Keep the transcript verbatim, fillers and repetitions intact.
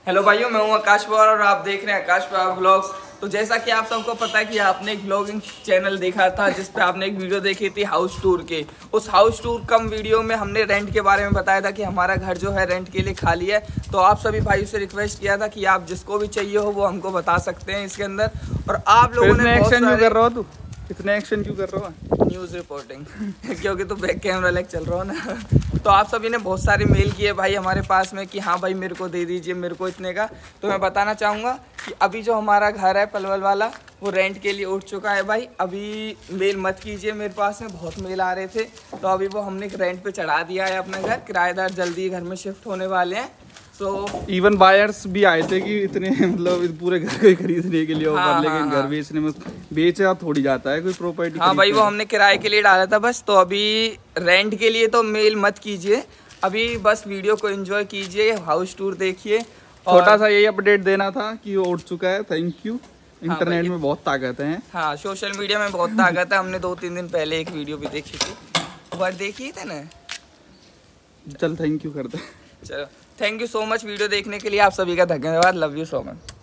Hello भाइयों, मैं हूं आकाश पवार और आप देख रहे हैं आकाश पवार व्लॉग्स। तो जैसा कि आप सबको पता है कि आपने एक व्लॉगिंग चैनल देखा था जिस पे आपने एक वीडियो देखी थी हाउस टूर के। उस हाउस टूर कम वीडियो में हमने रेंट के बारे में बताया था कि हमारा घर जो है रेंट के लिए खाली है। तो आप सभी भाइयों से रिक्वेस्ट किया था कि आप जिसको भी चाहिए हो वो हमको बता सकते हैं इसके अंदर। और आप लोगों ने एक्शन क्यों कर रहा हो तू इतने एक्शन क्यों कर रहा हो? न्यूज़ रिपोर्टिंग क्योंकि तो बैक कैमरा लेके चल रहा हो ना। तो आप सभी ने बहुत सारे मेल किए भाई हमारे पास में कि हाँ भाई मेरे को दे दीजिए, मेरे को इतने का। तो मैं बताना चाहूँगा कि अभी जो हमारा घर है पलवल वाला वो रेंट के लिए उठ चुका है भाई। अभी मेल मत कीजिए, मेरे पास में बहुत मेल आ रहे थे। तो अभी वो हमने रेंट पे चढ़ा दिया है अपना घर। किराएदार जल्दी घर में शिफ्ट होने वाले हैं। सो इवन बायर्स भी आए थे कि इतने मतलब पूरे घर को खरीदने के लिए ऑफर। हाँ, लेकिन हाँ, घर बेचने में बेचा थोड़ी जाता है कोई प्रॉपर्टी। हाँ भाई, वो हमने किराए के लिए डाला था बस। तो अभी रेंट के लिए तो मेल मत कीजिए, अभी बस वीडियो को एंजॉय कीजिए, हाउस टूर देखिए। छोटा सा यही अपडेट देना था कि वो उठ चुका है। Thank you. इंटरनेट में बहुत ताकत है। हाँ, सोशल मीडिया में बहुत ताकत है। हमने दो तीन दिन पहले एक वीडियो भी देखी थी, वो देखी थी ना। चल थैंक यू करते। चलो, thank you so much video देखने के लिए। आप सभी का धन्यवाद। Love you so much.